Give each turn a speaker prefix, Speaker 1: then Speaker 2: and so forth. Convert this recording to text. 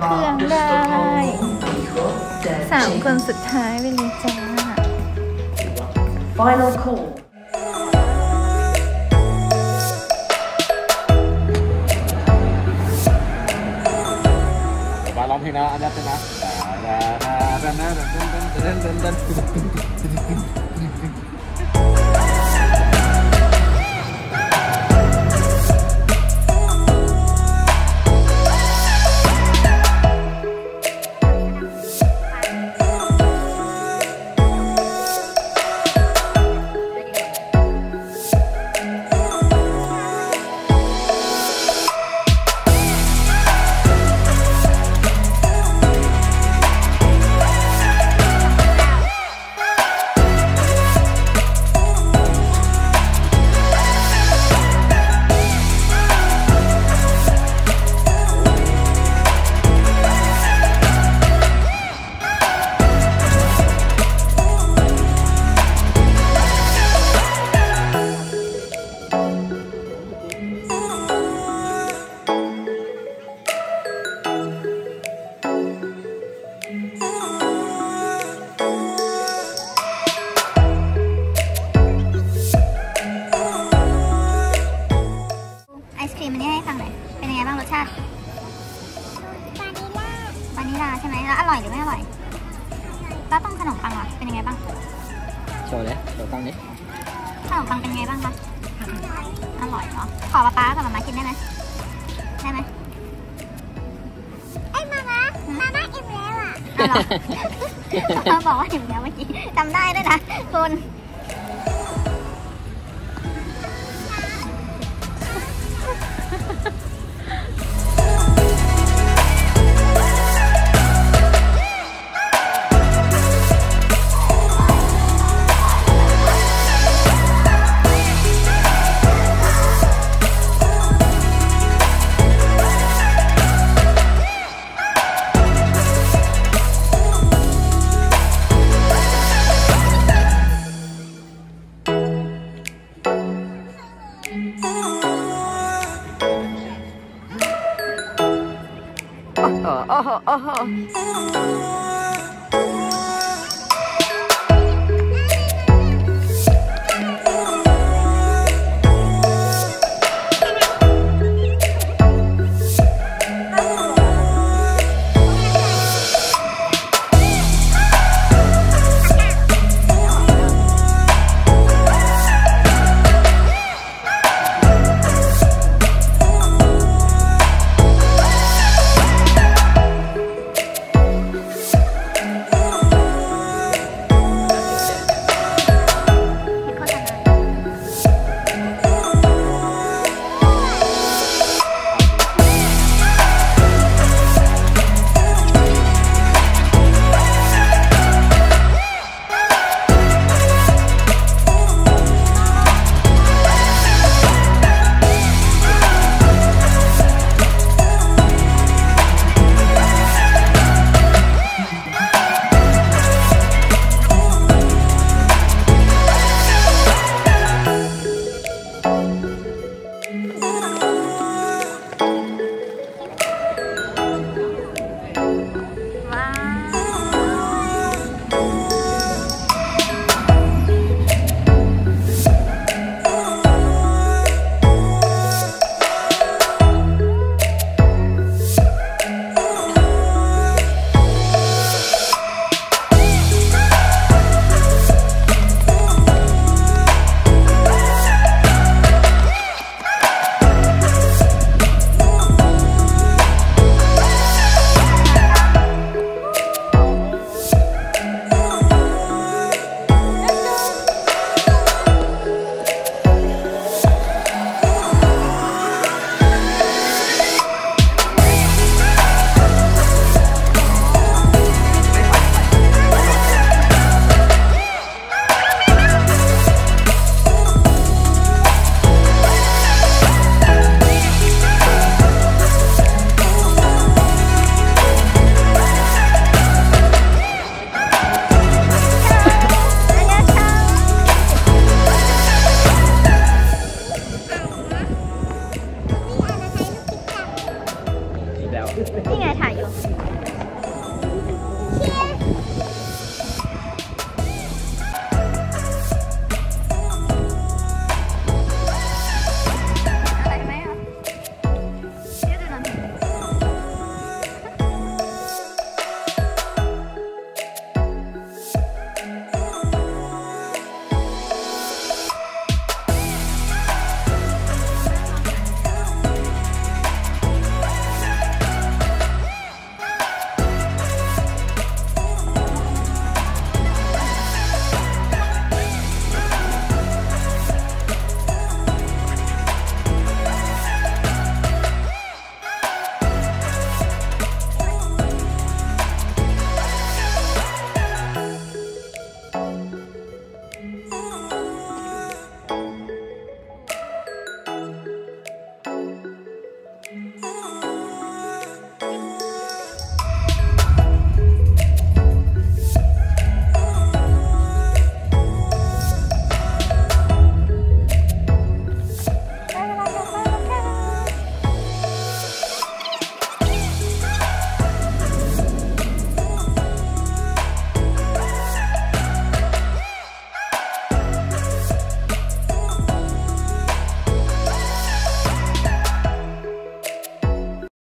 Speaker 1: เครื่องได้3 คนสุดท้ายไปเลยจ้า
Speaker 2: Final call
Speaker 3: มาร้องเพลงนะอันนี้เป็นนะ
Speaker 1: ไอศครีมอันนี้ให้ฟังหน่อยเป็นยังไงบ้างรสชาติวานิลาใช่ไหมแล้วอร่อยหรือไม่อร่อยแล้วต้องขนมปังล่ะเป็นยังไงบ้าง
Speaker 3: โชว์เลยโชว์ตั้งนี้
Speaker 1: ขนมปังเป็นยังไงบ้างคะอร่อยเนาะขอป๊ากับมากินได้ไหมได้ไหมไอ้มาอิ่มแล้วอ่ะเขาบอกว่าอิ่มแล้วเมื่อกี้จำได้ด้วยนะคุณโอ้โห